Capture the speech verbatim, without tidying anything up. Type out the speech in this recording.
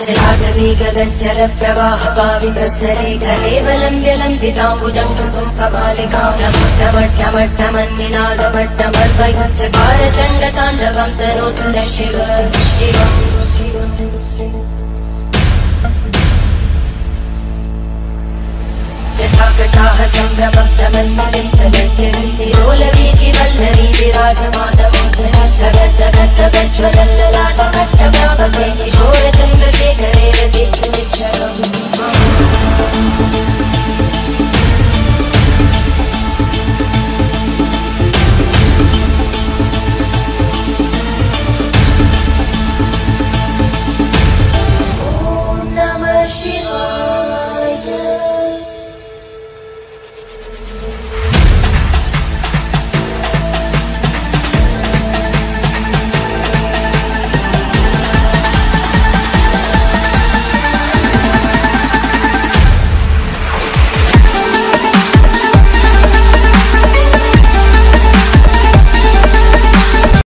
गगनचल प्रवाह पावितस्थले कलेवलम्ब्य लम्बिताम्बुजं कृतं कपालिकां ढमढमढमन्निनादमड्डमर्वयुच्चकार चण्डताण्डवं तनोतु नः शिव शिव जटाकटाः सम्भ्रमभ्रमन्निलिम्पगज्जन्ति रोलवीचि वल्लरी विराजमानमोदरी धगद्धगद्धगज्ज्वलल्ललाटकट्टभावके किशोरचन्द्र